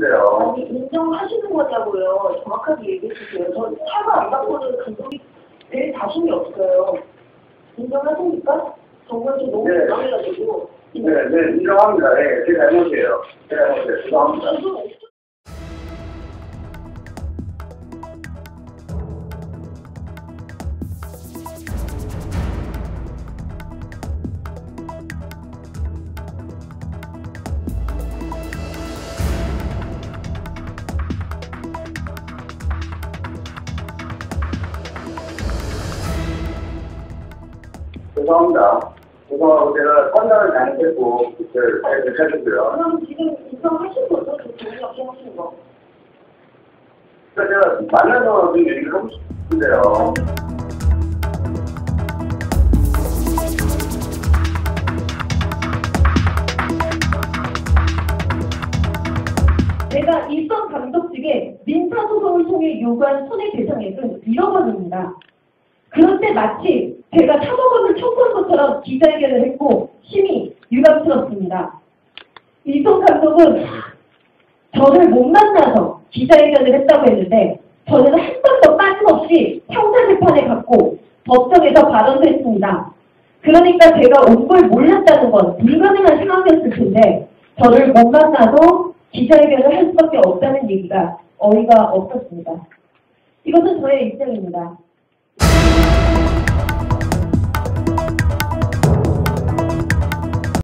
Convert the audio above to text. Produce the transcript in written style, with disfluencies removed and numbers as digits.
싶은데요. 아니, 인정하시는 거냐고요. 정확하게 얘기해 주세요. 저 사과 안 받고는 감독이 낼 자신이 없어요. 인정하십니까? 정말 저 너무 민망해가지고. 네, 인정합니다. 예, 제 잘못이에요. 제 잘못이에요. 죄송합니다. 죄송하고 제가 판단을 잘못했고 잘못했고요. 그럼 지금 인정하신 거죠? 저 동의 없이 하신 거. 그래서 제가 만나서 좀 얘기를 하고 싶은데요. 제가 일선 감독 측에 민사소송을 통해 요구한 손해 배상액은 1억 원입니다. 그런데 마치 제가 3억 원을 청구한 것처럼 기자회견을 했고 심히 유감스럽습니다. 일선 감독은 저를 못 만나서 기자회견을 했다고 했는데 저는 한 번도 빠짐없이 형사재판에 갔고 법정에서 발언도 했습니다. 그러니까 제가 온 걸 몰랐다는 건 불가능한 상황이었을 텐데 저를 못 만나도 기자회견을 할 수밖에 없다는 얘기가 어이가 없었습니다. 이것은 저의 입장입니다.